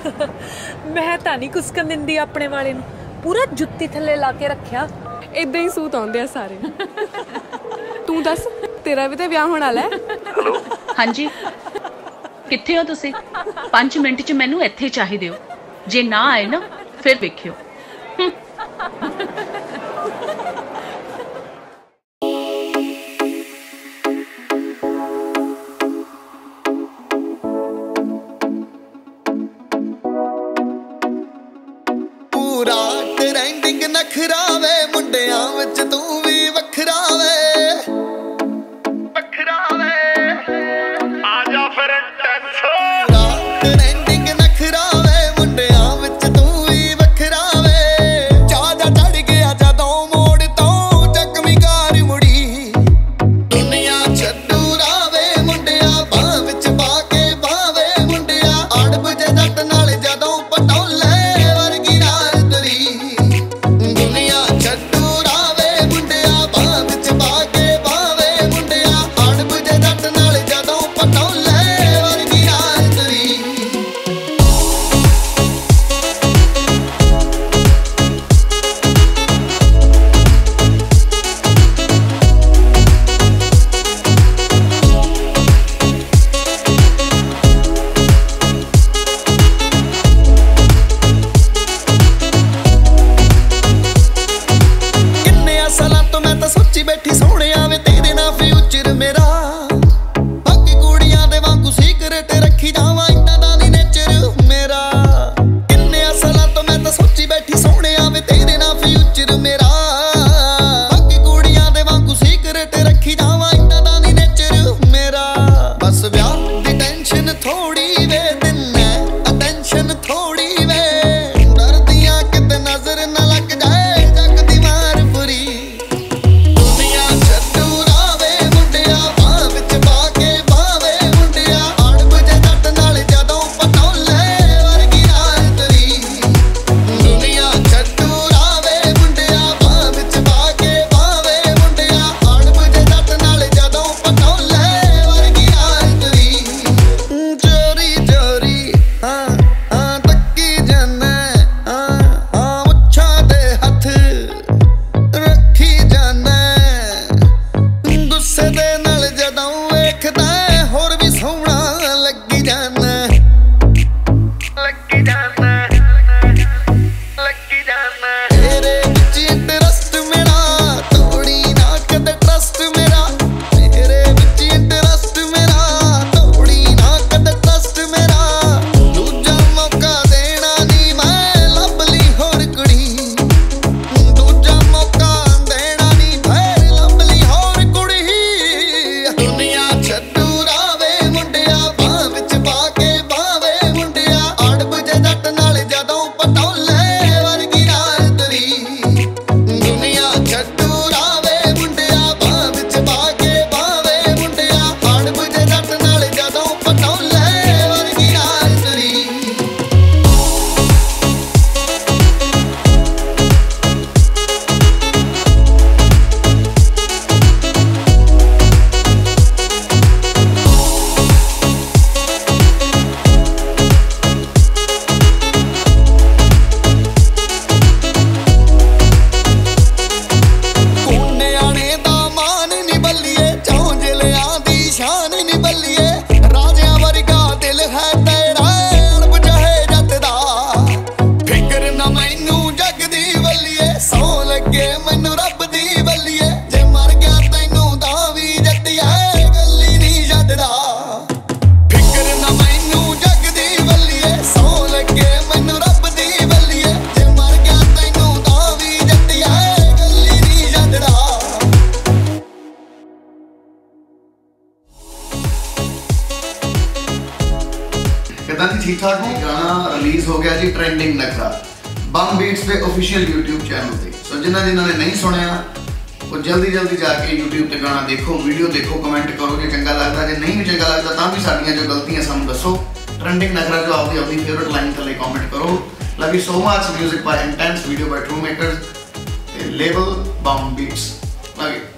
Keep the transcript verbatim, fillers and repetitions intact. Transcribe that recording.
मैं तां नहीं कुसकन दिंदी अपने वाले नूं, पूरा जुत्ती थल्ले ला के रखिया। इदां ही सूत आउंदे आ सारे। तू दस तेरा भी तो ब्याह होने वाला है। हेलो हाँ जी कित्थे हो तुसी? पांच मिनट च मैनू इत्थे चाहिदे हो, जे ना आए ना फिर वेखियो। पूरा ट्रेंडिंग नखरा वे मुंडियां विच तू भी वखरा वे वखरा वे आजा फिर टेंस पूरा ट्रेंडिंग नखरा वे मुंडियां विच तू भी वखरा वे चाचा चढ़ गया जदों मोड़ तो जख्मी कार मुड़ी दुनिया छड्डू रावे मुंडिया बाह विच पा के बावे मुंडिया अड़ब जे जट नाल जदों पटौले बैठी सोने वे तेरे ना फ्यूचर मेरा बाकी कुड़ियां दे वांगू सीक्रेट रखी जावां इन्ना दा नी नेचर मेरा किन्ने सालां तो मैं तां सोची बैठी सोने वे तेरे ना फ्यूचर मेरा बाकी कुड़ियां दे वांगू सीक्रेट रखी जावां इन्ना दा नी नेचर मेरा बस ब्याह दी टेंशन थोड़ी वे दिन्ने अटेंशन थोड़ी वे डरदियां किते नजर ना लग जाए जग दी मार पूरी ठीक ठाक हो। गाना रिलीज हो गया जी ट्रेंडिंग नखरा बम बीट्स पे ऑफिशियल यूट्यूब चैनल पे। सो जिन्होंने जिन्होंने नहीं सुनिया वो जल्दी जल्दी जाके यूट्यूब पे गाना देखो, वीडियो देखो, कमेंट करो जो चंगा लगता, जो नहीं भी चंगा लगता तो भी साडियां जो गलतियां सानू दसो। ट्रेंडिंग नखरा जो आपकी अपनी फेवरेट लाइन थले कमेंट करो। Love you so much. Music by Intense, video by True Makers, label Bomb Beats. Love you.